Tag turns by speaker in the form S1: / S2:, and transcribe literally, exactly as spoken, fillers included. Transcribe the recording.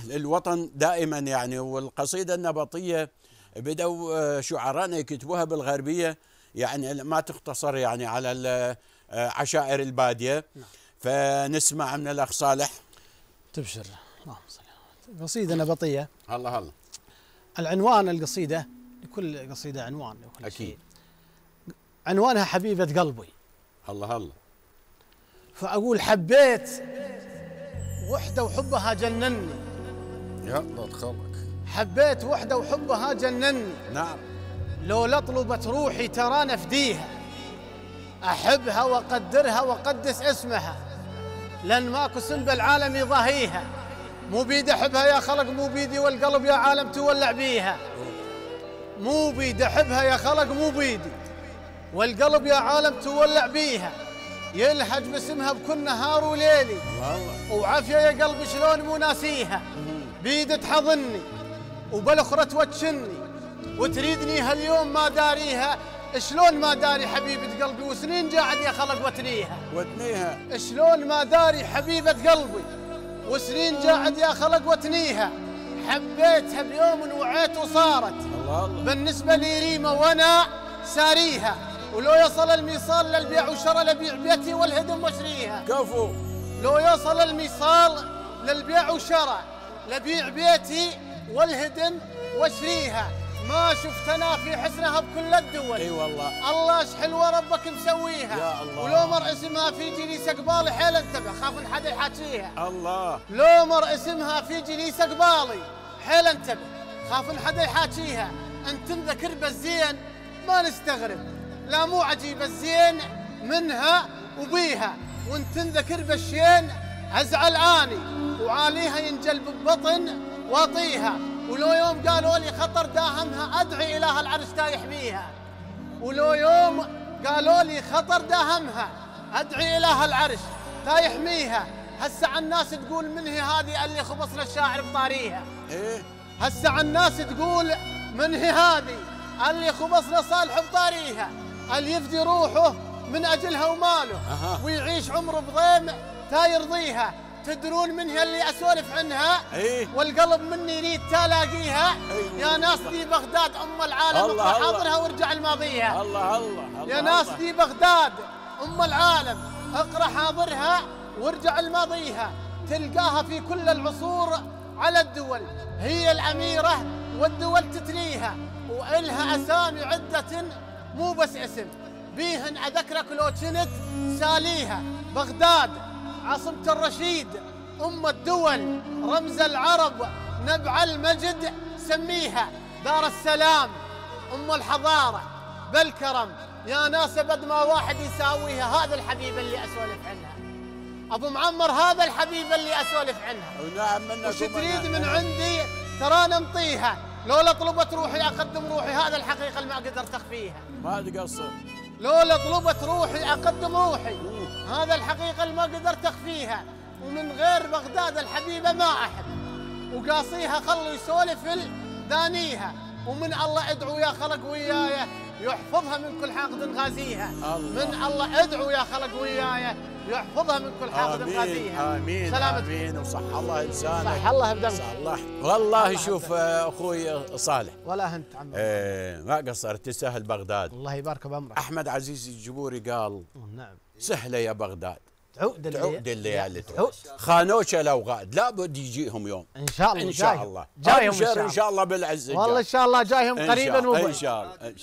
S1: الوطن دائما يعني. والقصيدة النبطية بدأوا شعراءنا يكتبوها بالغربية، يعني ما تختصر يعني على عشائر البادية. فنسمع من الأخ صالح.
S2: تبشر. اللهم صل على محمد. قصيدة نبطية.
S1: الله الله.
S2: العنوان القصيدة، لكل قصيدة عنوان لكل
S1: أكيد
S2: شيء. عنوانها حبيبة قلبي.
S1: الله الله.
S2: فأقول حبيت وحدة وحبها جنني.
S1: يا الله تخلق.
S2: حبيت وحدة وحبها جنني.
S1: نعم.
S2: لو لطلبت روحي ترى نفديها. أحبها وأقدرها وأقدس اسمها، لأن ماكو سن بالعالم يضاهيها. مو بيدي أحبها يا خلق، مو بيدي والقلب يا عالم تولع بيها. مو بيدي أحبها يا خلق، مو بيدي والقلب يا عالم تولع بيها. يلهج باسمها بكل نهار وليلي. وعافية يا قلبي شلون مو ناسيها. بيد تحضني وبالأخرى توجشني، وتريدني هاليوم ما داريها. شلون ما داري حبيبة قلبي وسنين قاعد يا خلق وتنيها.
S1: وتنيها
S2: شلون ما داري حبيبة قلبي وسنين قاعد يا خلق وتنيها. حبيتها بيوم وعيت وصارت
S1: الله الله
S2: بالنسبة لي ريمة وانا ساريها. ولو يصل الميصال للبيع وشرى لبيع بيتي والهدم واشريها.
S1: كفو.
S2: لو يصل الميصال للبيع وشرى لبيع بيتي والهدم واشريها. ما شفت انا في حسنها بكل الدول.
S1: اي والله.
S2: الله ايش حلوه ربك مسويها.
S1: يا الله.
S2: ولو مر اسمها في جليس قبالي حيل انتبه خاف ان حدا يحاكيها.
S1: الله.
S2: لو مر اسمها في جليس قبالي حيل انتبه خاف ان حدا يحاكيها. ان تنذكر بالزين ما نستغرب، لا مو عجيب الزين منها وبيها. وان تنذكر بالشين ازعل اني، وعاليها ينجلب ببطن واطيها. ولو يوم قالوا لي خطر داهمها ادعي اله العرش تا يحميها. ولو يوم قالوا لي خطر داهمها ادعي اله العرش تا يحميها. هسه الناس تقول من هي هذه اللي خبصنا الشاعر بطاريها.
S1: ايه
S2: هسه الناس تقول من هي هذه اللي خبصنا صالح بطاريها. اللي يفدي روحه من اجلها وماله.
S1: أه.
S2: ويعيش عمره بضيم تا يرضيها. تدرون من هي اللي اسولف عنها؟
S1: ايه
S2: والقلب مني يريد تلاقيها.
S1: أيه.
S2: يا ناس دي بغداد ام العالم،
S1: الله
S2: اقرا
S1: الله.
S2: حاضرها وارجع لماضيها.
S1: الله الله, الله
S2: يا ناس
S1: الله.
S2: دي بغداد ام العالم، اقرا حاضرها وارجع لماضيها. تلقاها في كل العصور على الدول، هي الاميره والدول تتليها. والها اسامي عده مو بس اسم، بيهن اذكرك لو كنت ساليها. بغداد عاصمة الرشيد، أم الدول، رمز العرب، نبع المجد سميها. دار السلام، أم الحضارة بالكرم. يا ناس بد ما واحد يساويها. هذا الحبيب اللي أسولف عنها أبو معمر، هذا الحبيب اللي أسولف عنها.
S1: ونعم منك.
S2: وش تريد من عندي ترى نمطيها. لولا طلبت روحي أقدم روحي، هذا الحقيقة اللي ما قدرت أخفيها.
S1: ما تقصر.
S2: لولا طلبت روحي أقدم روحي، هذا الحقيقة اللي ما قدرت أخفيها. ومن غير بغداد الحبيبة ما أحب، وقاصيها خلوا يسولف دانيها. ومن الله ادعو يا خلق وياي يحفظها من كل حاقد غازيها.
S1: الله.
S2: من الله ادعو يا خلق وياي يحفظها من كل حاقد غازيها.
S1: آمين
S2: سلامة.
S1: آمين. وصح الله لسانك.
S2: صح الله بدمك.
S1: صح الله. والله شوف أخوي صالح،
S2: ولا أنت عمي.
S1: ايه ما قصرت، تسهل بغداد.
S2: الله يبارك بعمرك.
S1: أحمد عزيز الجبوري قال
S2: نعم
S1: سهلة يا بغداد،
S2: تعود
S1: تعود الليالي تعود. خانوش الأوغاد لابد يجيهم يوم
S2: إن شاء الله.
S1: إن شاء الله
S2: جايهم
S1: إن شاء الله بالعز.
S2: والله إن شاء الله جايهم قريبا.
S1: إن شاء الله.